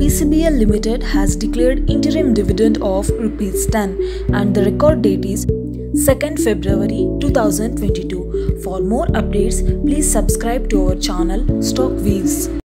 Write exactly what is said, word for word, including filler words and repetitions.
P C B L Limited has declared interim dividend of rupees ten and the record date is second February two thousand twenty-two. For more updates, please subscribe to our channel Stock Views.